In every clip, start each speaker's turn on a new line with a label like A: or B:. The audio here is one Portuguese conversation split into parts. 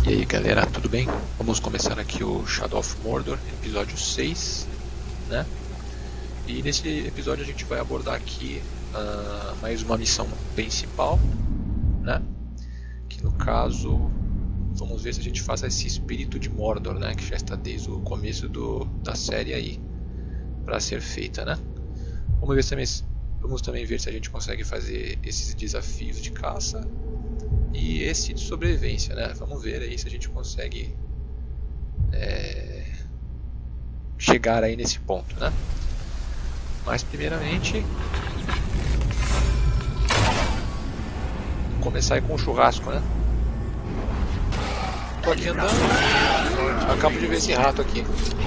A: E aí galera, tudo bem? Vamos começar aqui o Shadow of Mordor, episódio 6, né? E nesse episódio a gente vai abordar aqui mais uma missão principal, né? Que no caso, vamos ver se a gente faz esse espírito de Mordor, né? Que já está desde o começo da série aí, para ser feita, né? Vamos também ver se a gente consegue fazer esses desafios de caça e esse de sobrevivência, né? Vamos ver aí se a gente consegue chegar aí nesse ponto, né? Mas primeiramente vamos começar aí com o churrasco, né? Tô aqui andando, acabo de ver esse rato aqui.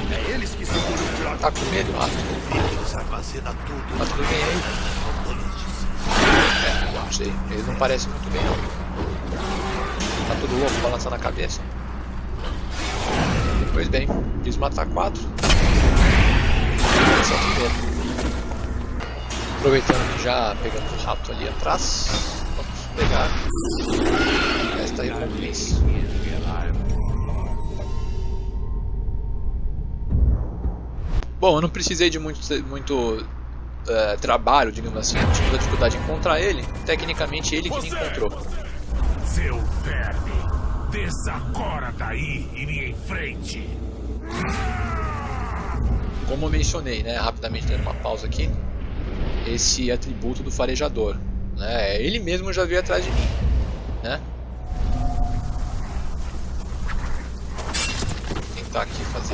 A: Tá com medo, rato? Tá tudo bem aí? Não sei, ele não parece muito bem não. Tá tudo louco, balançando a cabeça. Pois bem, quis matar 4. Esse aqui mesmo. Aproveitando que já pegamos o rato ali atrás, vamos pegar esta recompensa. Bom, eu não precisei de muito trabalho, digamos assim. Eu tive a dificuldade de encontrar ele. Tecnicamente ele que me encontrou.
B: Seu verme, desça agora daí e me enfrente.
A: Como eu mencionei, né, rapidamente dando uma pausa aqui, esse atributo do farejador, né, ele mesmo já veio atrás de mim, né? Vou tentar aqui fazer.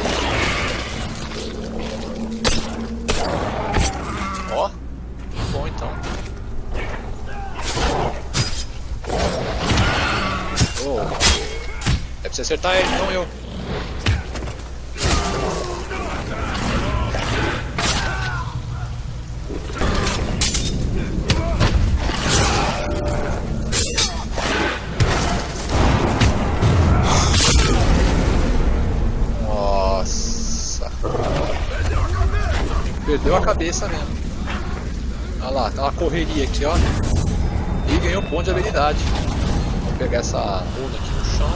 A: Ó, bom então. Oh. É pra você acertar ele, não eu. Nossa. Perdeu a cabeça mesmo. Olha lá, tá uma correria aqui, ó. E ganhou ponto de habilidade. Vou pegar essa runa aqui no chão.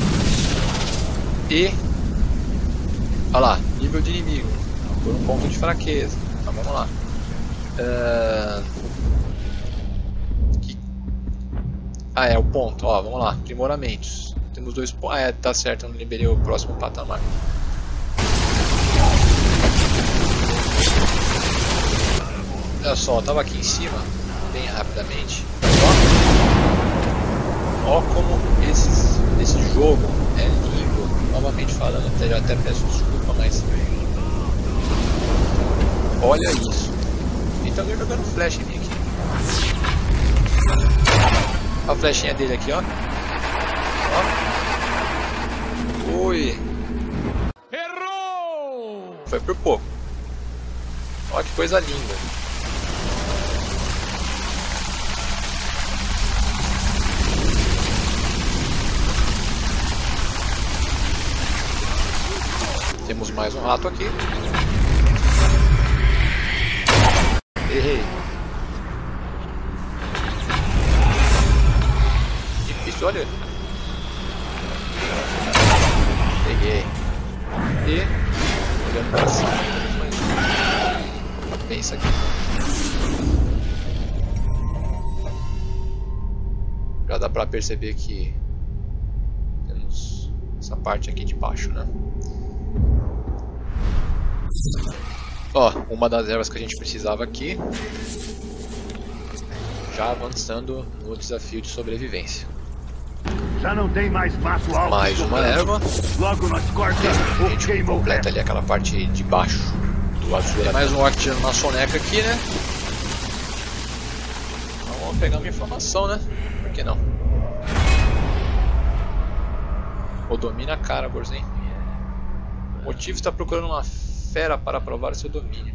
A: E... olha lá, nível de inimigo. Por um ponto de fraqueza. Então vamos lá. Ah, é o ponto, ó, vamos lá. Aprimoramentos. Temos 2 pontos. Ah, tá certo, eu não liberei o próximo patamar. Olha só, eu tava aqui em cima, bem rapidamente. Ó como esse jogo é lindo. Novamente falando, até peço desculpa, mas olha isso. E também jogando flash em mim aqui. A flechinha dele aqui, ó. Ó. Ui.
B: Errou!
A: Foi por pouco. Ó que coisa linda. Temos mais um rato aqui. Errei. Difícil, olha. Peguei. E olhando pra cima. Pensa aqui. Já dá pra perceber que temos essa parte aqui de baixo, né? Ó, uma das ervas que a gente precisava aqui. Já avançando no desafio de sobrevivência.
B: Já não tem mais mato alto.
A: Mais uma erva.
B: Logo nós corta
A: a gente completa ali aquela parte de baixo do azul. Tem mais um orc tirando uma soneca aqui, né? Então vamos pegar uma informação, né? Por que não? Ou domina a cara, Gorzen. O motivo está procurando uma fera para provar seu domínio.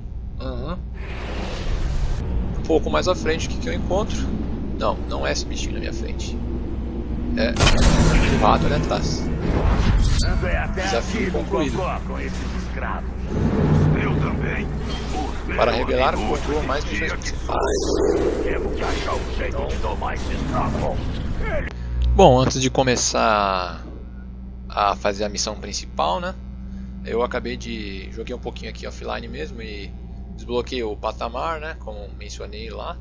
A: Um pouco mais à frente, o que eu encontro? Não, não é esse bichinho na minha frente. É o rato ali atrás. Desafio concluído.
B: Eu também.
A: Para revelar o controle mais missões principais. Bom, antes de começar a fazer a missão principal, né? Eu joguei um pouquinho aqui offline mesmo e desbloqueei o patamar, né? Como mencionei lá.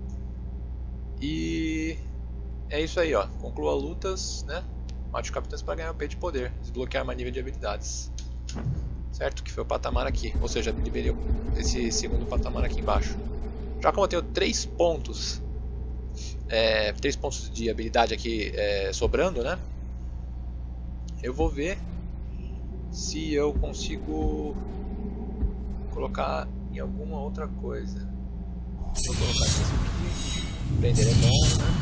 A: E é isso aí, ó. Conclua lutas, né? Mate capitães para ganhar o P de poder. Desbloquear mais nível de habilidades. Certo? Que foi o patamar aqui. Ou seja, liberei esse segundo patamar aqui embaixo. Já como eu tenho 3 pontos 3 pontos de habilidade aqui sobrando, né? Eu vou ver se eu consigo colocar em alguma outra coisa. Vou colocar isso aqui. Prender é bom, né?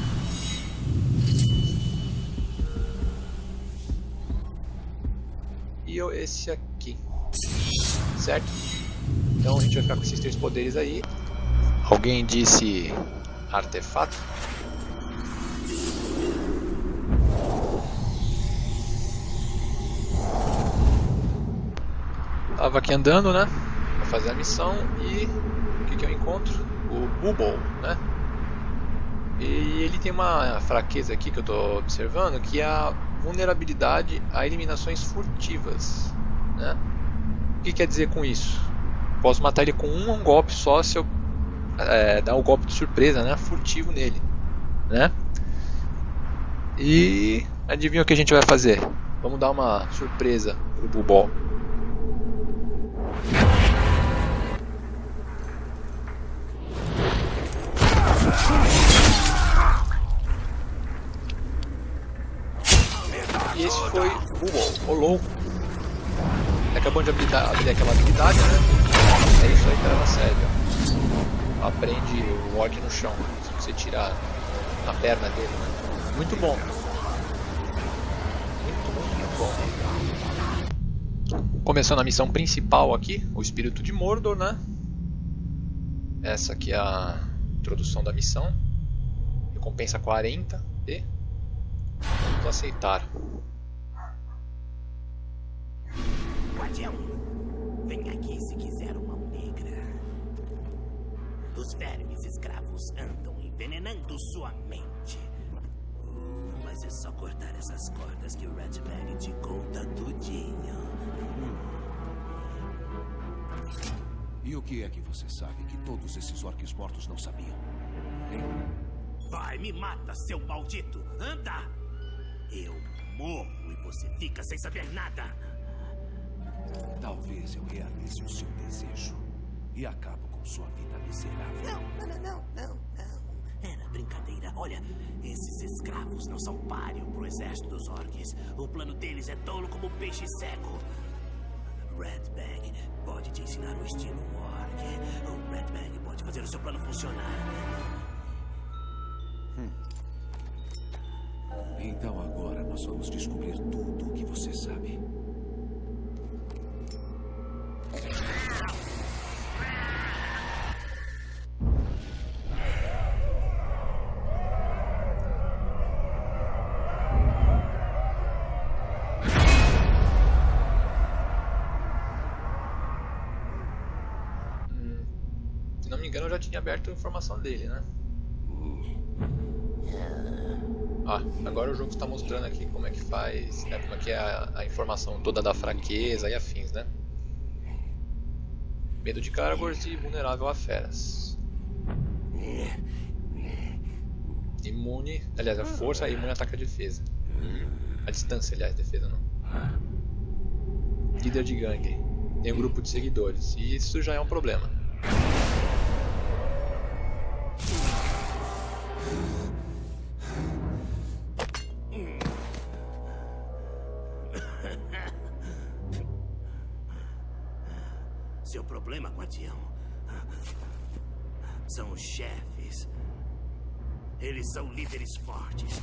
A: E esse aqui, certo? Então a gente vai ficar com esses 3 poderes aí. Alguém disse artefato? Tava aqui andando, né? Pra fazer a missão e o que eu encontro? O Bubble, né? E ele tem uma fraqueza aqui que eu tô observando, que é a vulnerabilidade a eliminações furtivas, né? O que quer dizer com isso? Posso matar ele com um golpe só se eu dar o golpe de surpresa, né? Furtivo nele, né? E adivinha o que a gente vai fazer? Vamos dar uma surpresa pro Bubble. E esse foi o Bubble, o louco. Acabou de abrir aquela habilidade, né? É isso aí que era na série, ó. Aprende o orc no chão, se você tirar na perna dele, né? Muito bom. Muito bom. Começando a missão principal aqui, o Espírito de Mordor, né? Essa aqui é a introdução da missão. Recompensa 40 e vamos aceitar.
C: Guardião, vem aqui se quiser uma negra. Os vermes escravos andam envenenando sua mente. Mas é só cortar essas cordas que o Redbag te conta tudinho.
D: E o que é que você sabe que todos esses orcs mortos não sabiam? Hein?
C: Vai, me mata, seu maldito! Anda! Eu morro e você fica sem saber nada.
D: Talvez eu realize o seu desejo e acabo com sua vida miserável.
C: Não. Era brincadeira. Olha, esses escravos não são páreo pro exército dos orcs. O plano deles é tolo como peixe cego. Redbag pode te ensinar o estilo orc. O Redbag pode fazer o seu plano funcionar.
D: Então agora nós vamos descobrir tudo o que você sabe.
A: Se não me engano, eu já tinha aberto a informação dele, né? Agora o jogo está mostrando aqui como é que faz, né? Como é que é a informação toda da fraqueza e afins, né? Medo de Caragors e vulnerável a feras. Imune, aliás, a força e imune ataque a defesa. A distância, aliás, defesa não. Líder de gangue. Tem um grupo de seguidores. E isso já é um problema.
C: Seu problema, guardião, são os chefes. Eles são líderes fortes.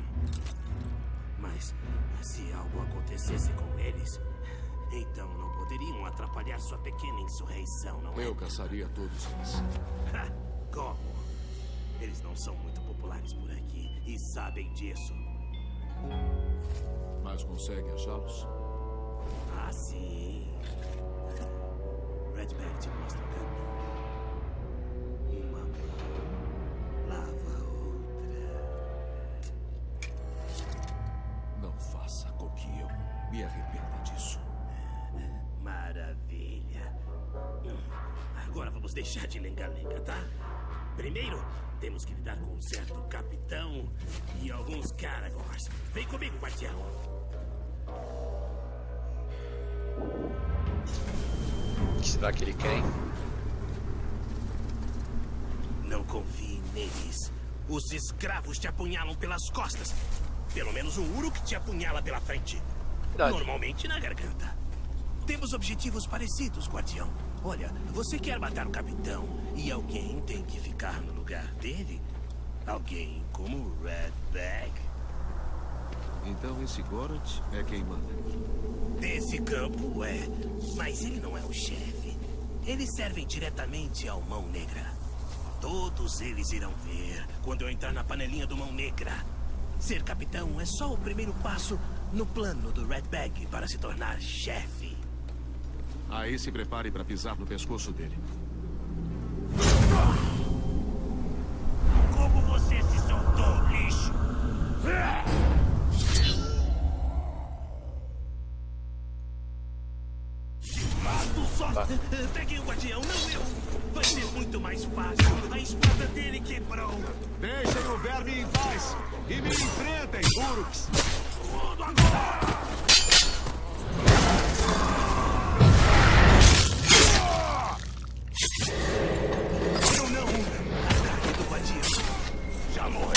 C: Mas se algo acontecesse com eles, então não poderiam atrapalhar sua pequena insurreição, não é?
D: Eu caçaria todos eles.
C: Como? Eles não são muito populares por aqui e sabem disso.
D: Mas consegue achá-los?
C: Ah, sim. Redbag te mostra o caminho. Uma mão lava a outra.
D: Não faça com que eu me arrependa disso.
C: Maravilha. Agora vamos deixar de lenga-lenga, tá? Primeiro, temos que lidar com um certo capitão e alguns Karagors. Vem comigo, guardião.
A: O que será que ele quer, hein?
C: Não confie neles. Os escravos te apunhalam pelas costas. Pelo menos o Uruk te apunhala pela frente.
A: Verdade.
C: Normalmente na garganta. Temos objetivos parecidos, guardião. Olha, você quer matar o capitão e alguém tem que ficar no lugar dele? Alguém como o Redbag?
D: Então esse Gorot é quem manda.
C: Desse campo é, mas ele não é o chefe. Eles servem diretamente ao Mão Negra. Todos eles irão ver quando eu entrar na panelinha do Mão Negra. Ser capitão é só o primeiro passo no plano do Redbag para se tornar chefe.
D: Aí se prepare para pisar no pescoço dele.
C: Como você se soltou, lixo? Mato só! Peguei o guardião, não eu! Vai ser muito mais fácil. A espada dele quebrou.
D: Deixem o verme em paz e me enfrentem, Uruks!
C: Tudo agora! Eu não! Ataque do guardião. Já morreu.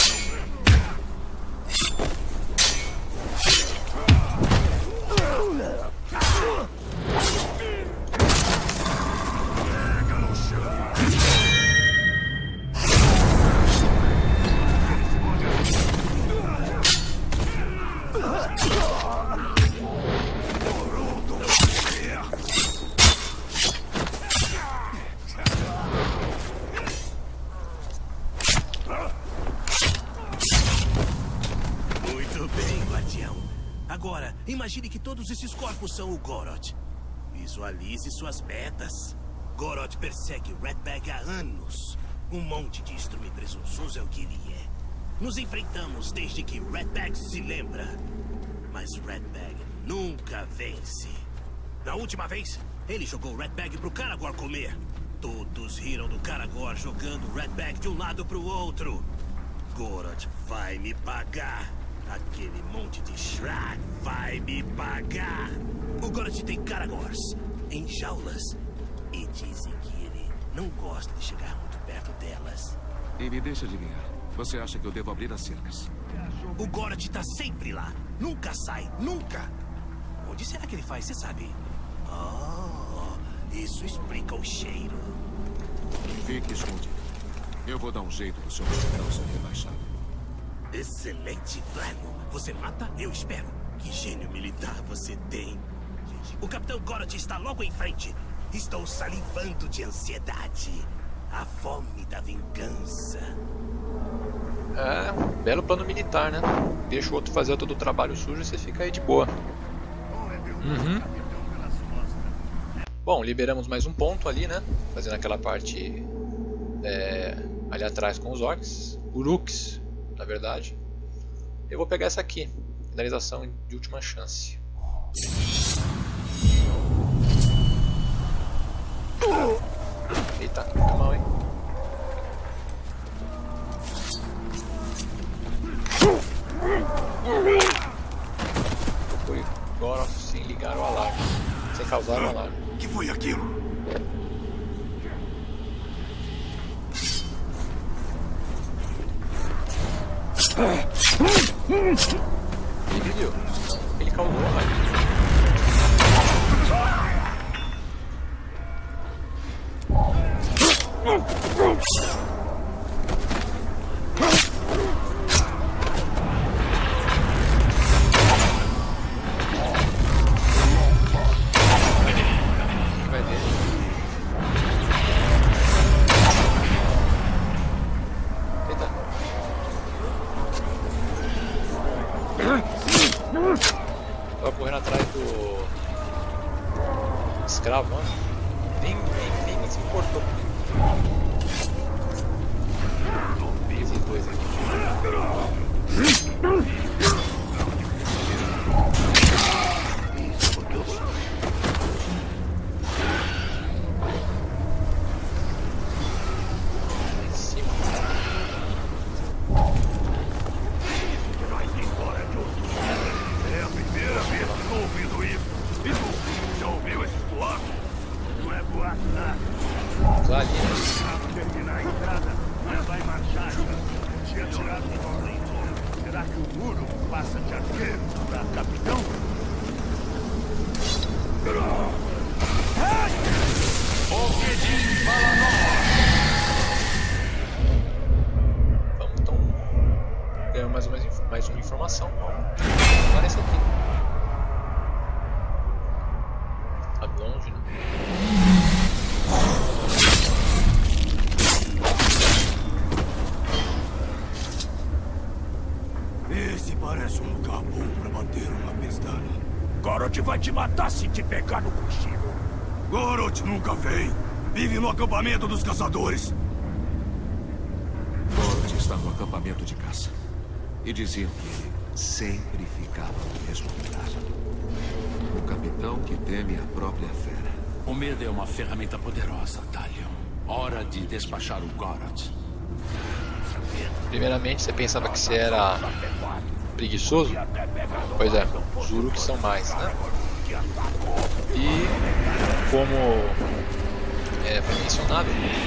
C: Agora, imagine que todos esses corpos são o Gorot. Visualize suas metas. Gorot persegue Redbag há anos. Um monte de estrume presunçoso é o que ele é. Nos enfrentamos desde que Redbag se lembra. Mas Redbag nunca vence. Na última vez, ele jogou Redbag pro Karagor comer. Todos riram do Karagor jogando Redbag de um lado pro outro. Gorot vai me pagar. Aquele monte de Shrag vai me pagar. O Gorot tem Karagors em jaulas. E dizem que ele não gosta de chegar muito perto delas.
D: E me deixa adivinhar. Você acha que eu devo abrir as cercas?
C: O Gorot tá sempre lá. Nunca sai, nunca. Onde será que ele faz, você sabe? Oh, isso explica o cheiro.
D: Fique escondido. Eu vou dar um jeito do seu capitão ser rebaixado.
C: Excelente plano. Você mata, eu espero. Que gênio militar você tem. O Capitão Gorot está logo em frente. Estou salivando de ansiedade. A fome da vingança.
A: É, belo plano militar, né? Deixa o outro fazer todo o trabalho sujo e você fica aí de boa. Bom, liberamos mais um ponto ali, né? Fazendo aquela parte ali atrás com os orcs. Uruks, na verdade. Eu vou pegar essa aqui. Finalização de última chance. Eita, muito mal, hein? Foi Gorot sem ligar o alarme. Sem causar o alarme.
B: O que foi aquilo?
A: Ele viu? Ele causou o alarme. Vai ver. Eita. Tava correndo atrás do escravo, ó. Nem se importou comigo. Esses dois aqui. usar ali, né?
B: Terminar a entrada, vai marchar. Se atirar no momento, será que o muro passa de arqueiro para capitão? Objetive para nós!
A: Vamos então ganhar mais uma informação. Agora esse aqui. Tá longe, né?
D: Esse parece um lugar bom pra bater uma pestana.
B: Gorot vai te matar se te pegar no cochilo.
D: Gorot nunca veio. Vive no acampamento dos caçadores. Gorot está no acampamento de caça. E diziam que ele sempre ficava no mesmo lugar. O capitão que teme a própria fera.
E: O medo é uma ferramenta poderosa, Talion. Hora de despachar o Gorot.
A: Primeiramente, você pensava que você era preguiçoso? Pois é, os Uruks são mais, né? E como foi mencionado,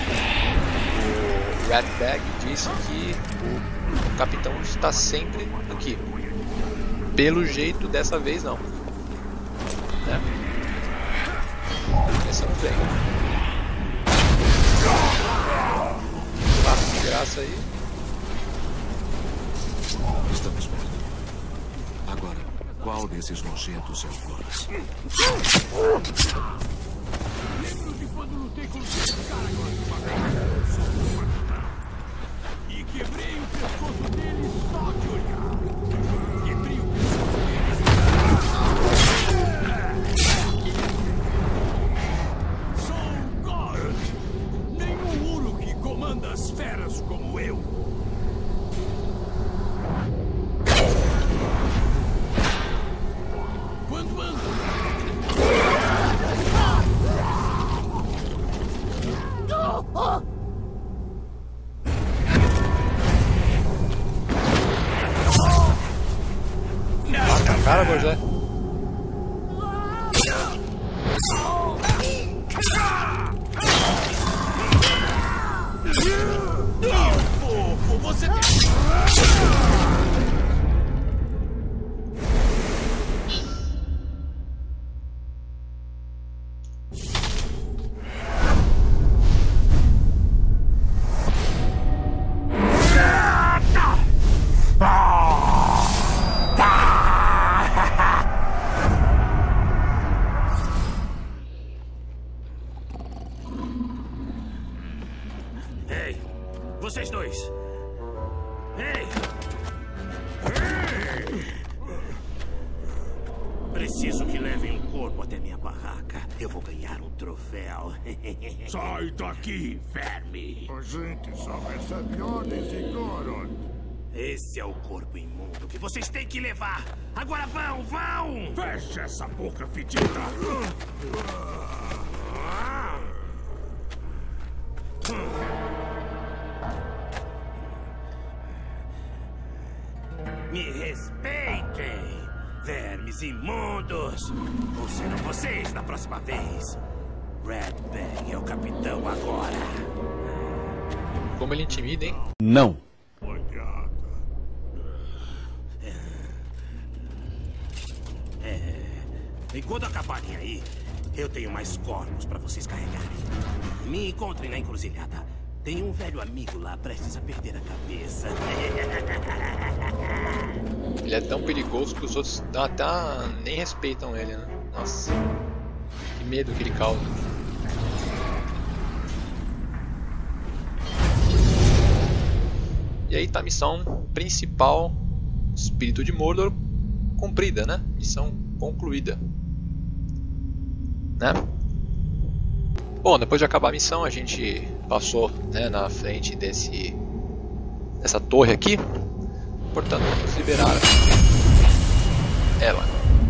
A: o Ratbag disse que o capitão está sempre aqui. Pelo jeito, dessa vez não. Né? Começamos bem. Passo de graça aí.
D: Estamos perto. Agora, qual desses nojentos é o Goras?
B: Lembro de quando lutei com os caras e quebrei o pescoço dele só de olhar. Quebrei o pescoço dele. Sou o Gorot. Nenhum Uruk comanda as feras como eu. Quando ando.
A: Cara, Gojé.
B: Fofo, você tem... Ei, vocês dois. Ei! Preciso que levem um corpo até minha barraca. Eu vou ganhar um troféu. Sai daqui, verme!
F: A gente só recebe ordens de Gorot.
C: Esse é o corpo imundo que vocês têm que levar. Agora vão!
B: Fecha essa boca fedida!
C: Me respeitem, vermes imundos. Ou serão vocês na próxima vez. Ratbag é o capitão agora.
A: Como ele intimida, hein?
F: Não.
C: Enquanto acabarem aí, eu tenho mais corpos pra vocês carregarem. Me encontrem na encruzilhada. Tem um velho amigo lá prestes a perder a cabeça.
A: Ele é tão perigoso que os outros até nem respeitam ele, né? Nossa, que medo que ele causa. E aí tá a missão principal, Espírito de Mordor, cumprida, né? Missão concluída, né? Bom, depois de acabar a missão, a gente passou, né, na frente dessa torre aqui. Portanto, vamos liberar ela.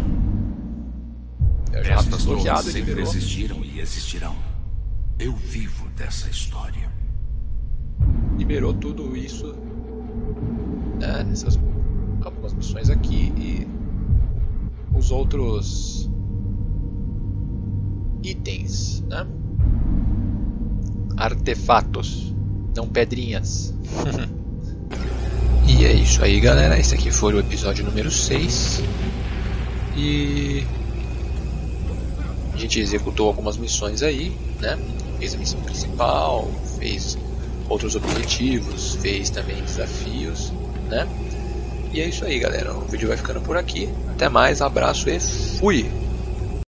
E: Estas torres sempre existiram e existirão. Eu vivo dessa história.
A: Liberou tudo isso, né, algumas missões aqui e os outros itens, né? artefatos, não pedrinhas. E é isso aí, galera. Esse aqui foi o episódio número 6. E a gente executou algumas missões aí, né? Fez a missão principal, fez outros objetivos, fez também desafios, né? E é isso aí, galera. O vídeo vai ficando por aqui. Até mais, abraço e fui!